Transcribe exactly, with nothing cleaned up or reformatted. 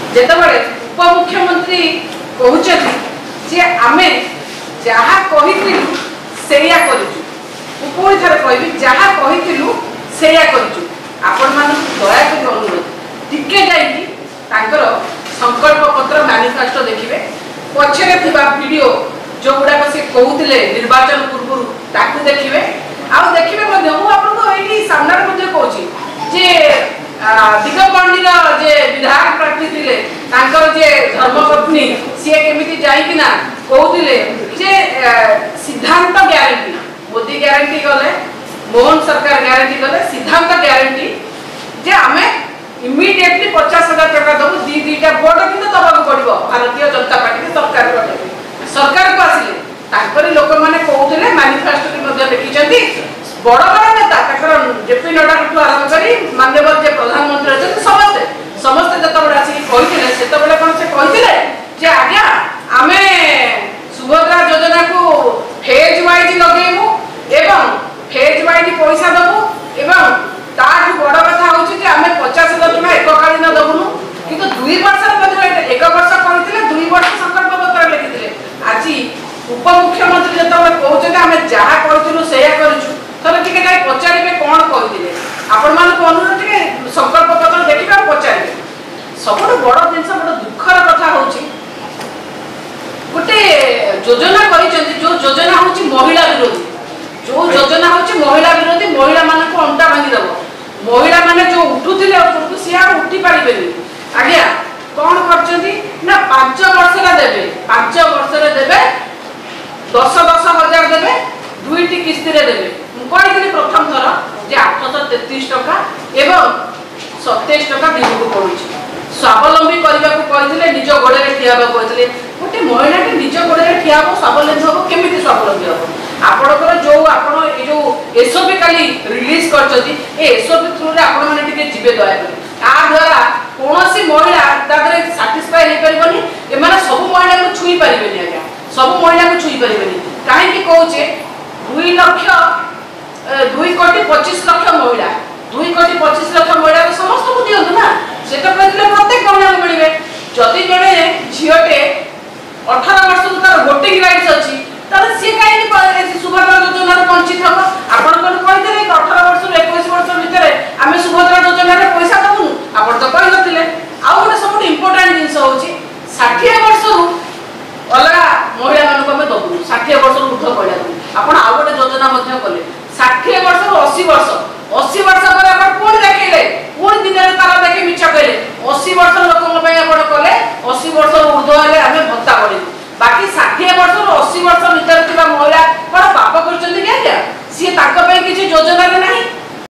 जेतेबेले उपमुख्यमंत्री कहउछथि जे आमे जहा कहिथिलु सेया करिछु पुणी थरे कहबी जहा कहिथिलु सेया करिछु आपण मान दया करी अनुरोध टिके जाई तांकर संकल्प पत्र मैनिफेस्टो देखिबे पछरे थिबा वीडियो जो गुडा से कहउतिले निर्वाचन पूर्व ताकू देखिबे आ देखिबे मध्ये मु आपन को एही सामना मध्ये कहउची जे दिगपंडी जे विधायक प्रार्थी थिले तांकर जे धर्मपत्नी सी केमिति जाई किना कहउतिले जे सिद्धांत ग्यारंटी मोदी ग्यारंटी गले मोहन सरकार ग्यारंटी गले सिद्धांत ग्यारंटी जे आमे इमिडिएटली पचास हजार टका दबु दी दीटा बोर्ड किंतु दबाक पड़िबो भारतीय जनता पार्टी के सरकार को सरकार को आसिले ताकरी लोक माने कहउतिले मैनिफेस्टो के मध्ये लिखिचंती बड़ बड़ नेता ताकर जेपी नड्डा को आरंभ करी माननीय जे प्रधानमंत्री अछन समस्त समस्त जतबे आसी कहिथिले सेतबे कोन से कहिथिले जे आज्ञा आमे सुभद्रा योजना को फेज वाइज लगेबु एवं फेज वाइज पैसा दबु एवं ताठ बड़ कथा होची जे आमे पचास हजार टका एककालीन दबुनु किंतु दुई वर्ष मध्ये एक वर्ष कहिथिले दुई वर्ष संकल्प पत्र लिखिथिले आजी उपमुख्यमंत्री जतबे कहउछे आमे जहा कहिथिलु सेया करिछु तले टिके जाय पचारिबे कोन कहिथिले आपण मान को अनुरोध टिके संकल्प पत्र देखिबा पचारिबे सबरो बड़ जिंस बड़ दुखर कथा होची गोटे योजना करिसेंती जो योजना होची महिला विरोधी जो योजना होची महिला विरोधी महिला मान को अंटा भांगी दबो महिला माने जो उठुथिले ऊपर सिया उठी पारिबेनी आज्ञा कोन करचंती ना पाँच वर्ष ला देबे पाँच वर्ष रे देबे दस दस हजार देबे दुईटी किस्ती रे देबे मु कहिथिले प्रथम थर जे आठ सौ तैंतीस टका एवं सत्ताईस टका दिनकु पडुची स्वावलंबी करबा को कहिथिले निज गोडे रे ठियाबा कहिथिले गोटे महिला के निज गोडे रे ठियाबो स्वावलंबी होबो केमिति स्वावलंबी होबो आपणकर जो आपण ए जो एसओपी काली रिलीज करछथि ए एसओपी थ्रू रे आपण माने टिके जिबे दया करी आ द्वारा कोनोसी महिला तादरे सैटिस्फाई हे परिबनी ए माने सब महिला को छुई परिबनी आज्ञा सब महिला को छुई परिबनी काहे कि कहूचे दो लाख दो कोटी पच्चीस लाख महिला दो कोटी पच्चीस लाख महिला तो समस्त को दियंतु ना सेटा कहले प्रत्येक महिला को मिलबे जति जणे झियोटे अठारह वर्ष को तार वोटिंग राइट्स अछि तार से काहे सुभद्रा योजना रे वंचित हो आपण कोन कहितले अठारह वर्ष रे इक्कीस वर्ष भितरे आमे सुभद्रा योजना रे पैसा दबु आपण तो कहि नथिले आ गोटे सब इंपोर्टेंट जिंस होची साठ वर्ष रु अलगा महिला मान को में दबु साठ वर्ष रु उठ पडा आपण आ गोटे योजना मध्ये कले साठ वर्ष रु अस्सी वर्ष अस्सी वर्ष पर आपण कोन देखैले कोन दिन रे तारा देखि मिछ कहले अस्सी वर्ष लोक को में आपण कले अस्सी वर्ष ऊर्ध्व हेले आमे भत्ता पडे बाकी साठ वर्ष रु अस्सी वर्ष भीतर थिबा महिला कोन पाप करचंदी क्या क्या सी ताका पे किछि योजना रे